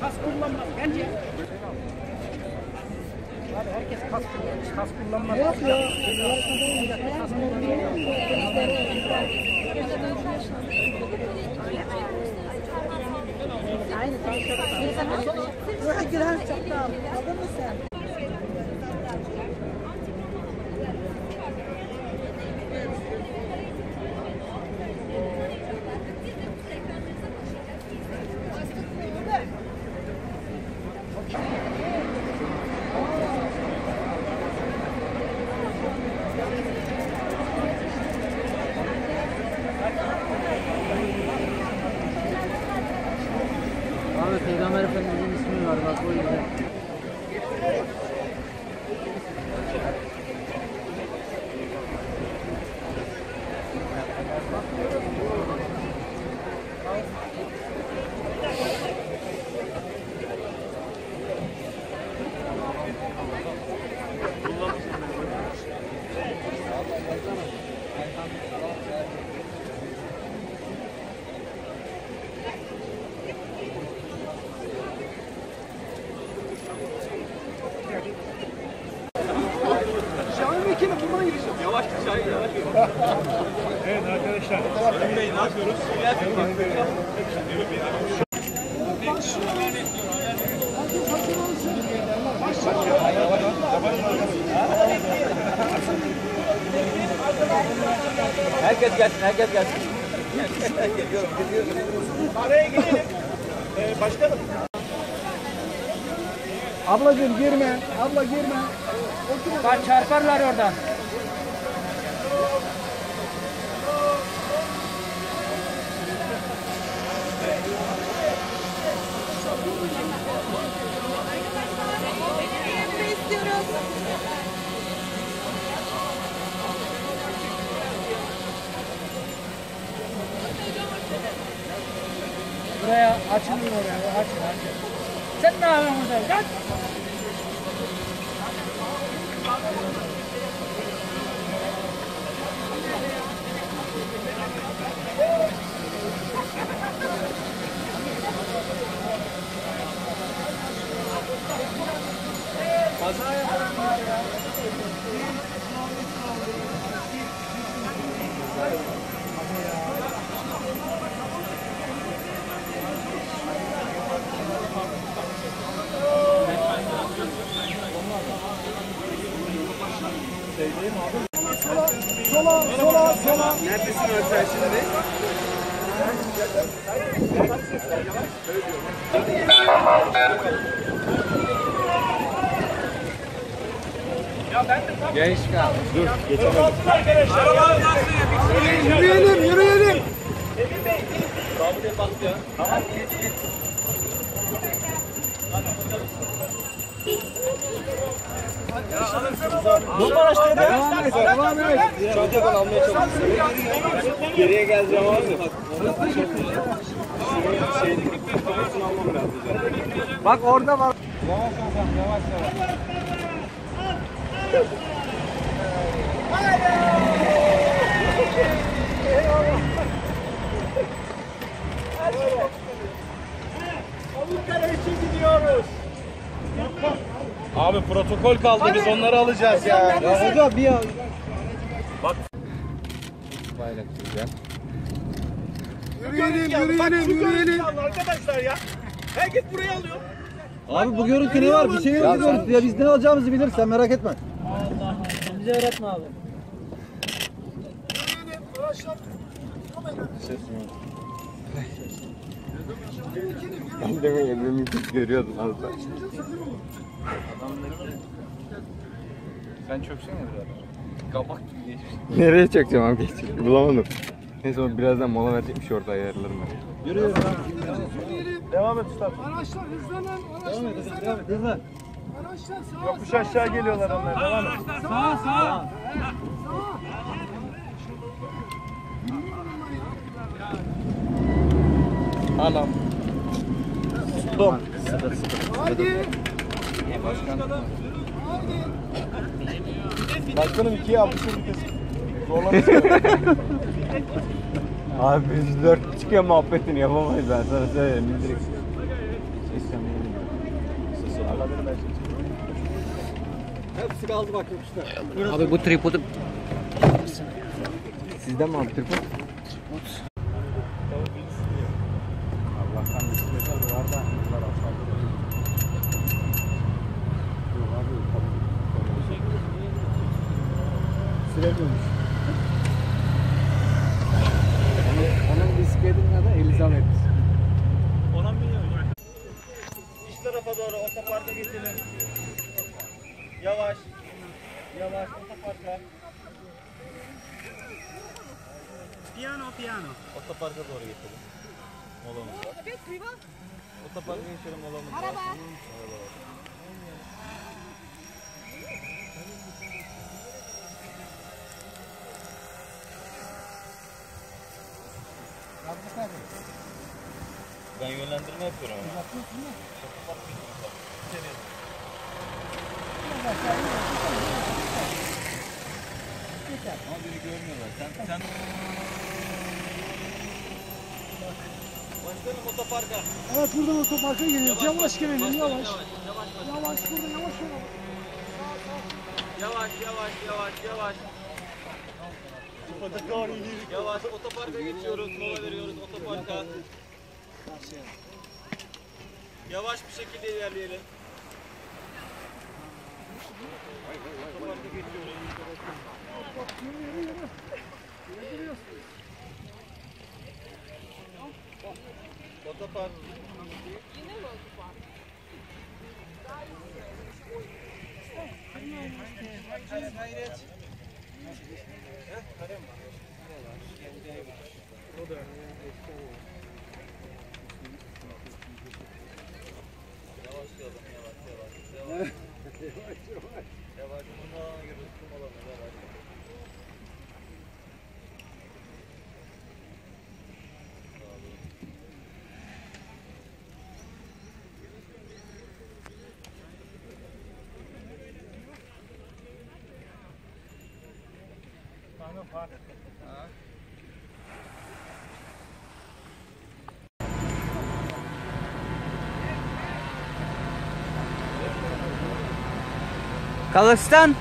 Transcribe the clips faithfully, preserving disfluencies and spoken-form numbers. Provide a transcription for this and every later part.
kask kullanmaz bence. Abi herkes kask kullanmış, kask kullanmaz. Yok ya. Aynı tavşan. Buraya giren çakta al. Aldın mı sen? Abi Peygamber Efendimiz'in ismi var bak o yüzden. Yavaş Şahin yavaş. Evet arkadaşlar. Selim Bey ne yapıyoruz? Herkes gelsin, herkes gelsin. Geliyorum, geliyorum. Araya girelim. Ee, başkanım. Ablacığım girme, abla girme. Bak çarparlar oradan. Buraya açın oraya, açın açın. Sen ne yapıyorsun burada? Gel. Kaza yapalım ya. Sola, sola, sola. Neredesin sen şimdi? Genç kal. Dur, geçemedim. Yürüyelim, yürüyelim. Emin Bey, Davut Bey bak ya. Tamam, geç, geç. Bu araçta devam et, devam et. Çocuk almaya çalışıyorum. Geriye geleceğim abi. Bak orada var. Yavaş yavaş yavaş yavaş. Pamukkale için gidiyoruz. Abi protokol kaldı, biz onları alacağız ya. Ya hocam bir ya. Bak. Bayrak güzel. Yürüyelim, yürüyelim, yürüyelim. Arkadaşlar ya. Herkes buraya alıyor. Abi bu görüntü ne var? Bir şey yok görüntü ya. Biz ne alacağımızı biliriz. Sen merak etme. Allah Allah. Bize öğretme abi. Ben de evimi görüyordum az da. Sen çöksene biraz. Kabak gibi geçmiş. Nereye çekeceğim abi? Geçecek. Bulamadım. Neyse o birazdan mola verecekmiş orada ayarlarım ben. Yürüyorum abi. Devam et usta. Araçlar hızlanın, araçlar Devam et hızlanın. devam et hızlı. Araçlar sağa, Yokuş aşağı geliyorlar onlar. Devam et. sağa, sağa. Anam. Tuttum. Haydi. Başkanım ikiye almışım vites. Zorlamışsın. Abi biz dört çıkıyor muhabbetini yapamayız ben sana söyleyeyim. Biz direkt Hepsi kaldı bak yokuşta. Abi bu tripodu Sizden mi abi tripod? Allah'tan bisikletler var da var aşağıda. Yok abi tabii. Süremiyormuş. Onun bisikletinin adı Elizabeth. Ona mı biniyoruz? İç tarafa doğru otoparka geçelim. Yavaş. Yavaş otoparka. Piyano piyano. Otoparka doğru geçelim. Molamız var. Otoparka geçelim molamız var. Araba. Ben yönlendirme yapıyorum ama. Yapıyorsun mu? Ama beni görmüyorlar. Sen, sen... Başkanım otoparka. Evet buradan otoparka geliyoruz. Yavaş, yavaş gelelim yavaş. Yavaş, yavaş, yavaş, yavaş burada yavaş olalım. yavaş, yavaş, yavaş, yavaş. Yavaş, otoparka geçiyoruz, mola veriyoruz otoparka. Yavaş bir şekilde ilerleyelim. Otoparka geçiyoruz. Otopark. Yine mi otopark? Hayret, hayret. O da yavaş yavaş yavaş yavaş yavaş yavaş yavaş kum alana giriyoruz kum alana yavaş. Tamam fark et. Ha. Kazakhstan.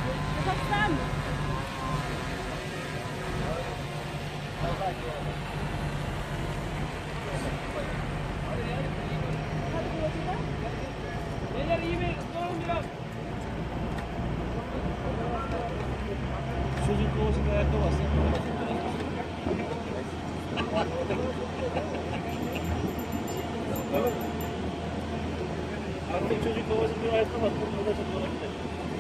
Beyler iyi mi? Sorun biraz. Çocuk kovasında ayakta bassın. Artık çocuk kovasında ayakta bassın. Bu da çok olabilir.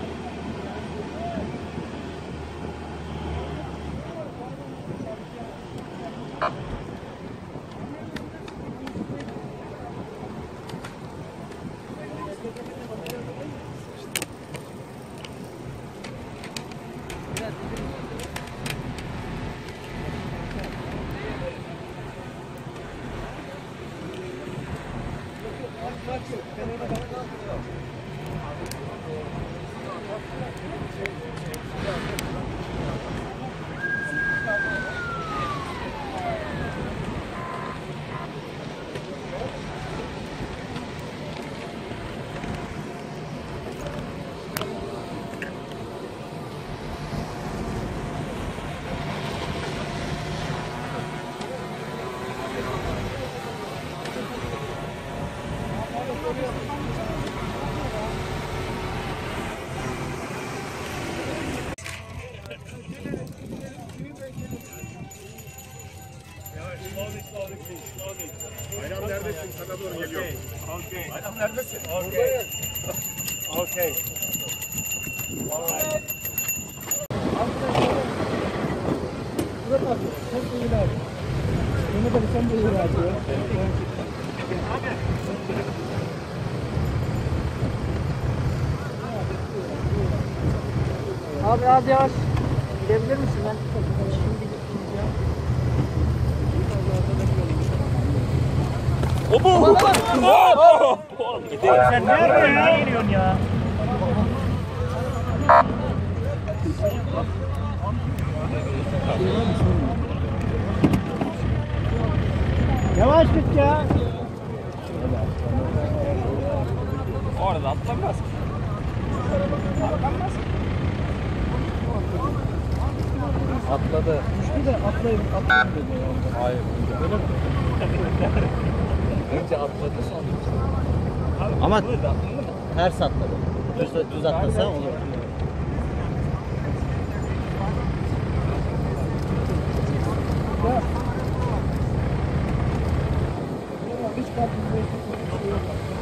Bayram neredesin? Sana doğru geliyorum. Okay. Bayram neredesin? Okay. Okay. Alright. Murat abi sen de iyi abi. Mehmet abi sen de iyi abi. Abi az yavaş. Gidebilir misin ben? Şimdi gideceğim. Sen nereye geliyorsun ya? Yavaş git ya. arada atlanmaz. Atlanmaz. Atladı. Düştü de atlayın, atlayın dedi. Hayır. Önce atladı sonra. Ama ters atladı. Düz, düz atlasa olur. Ya. Hiç kalbim bir şey yok.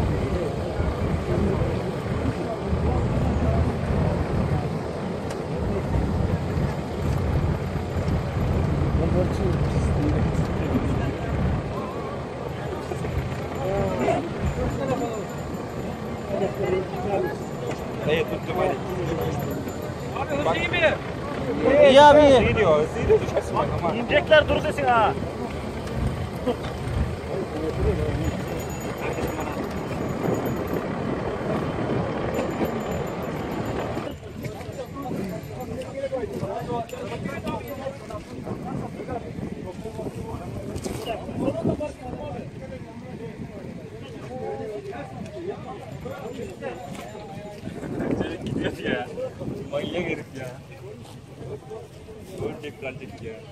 Neyi tuttum hadi. Abi hızlı iyi mi? İyi abi iyi. İyi diyor. Hızlı diyor. Düşersin bak ama. İnecekler dur desin ha. Gidiyor ya. Manyak herif ya. Ölecek kalacak ya.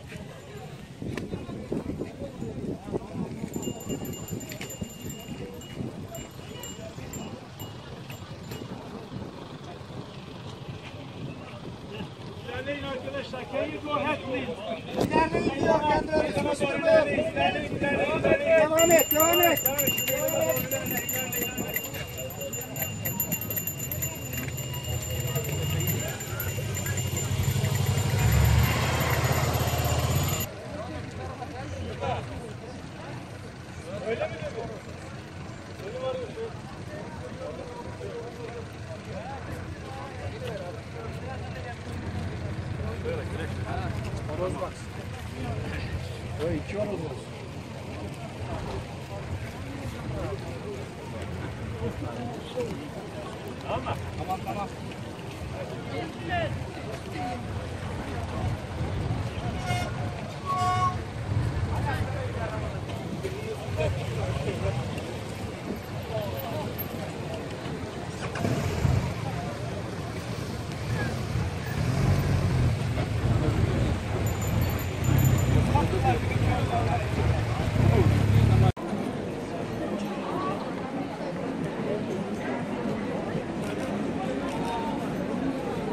İlerleyin arkadaşlar. Can you go ahead please? İlerleyin diyor. Kendi öğretimi sürüyor. Devam et, devam et. Horoz var. Öyle iki horoz var. Tamam, tamam, tamam.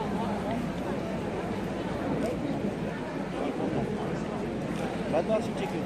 Ben de açıp çekeyim.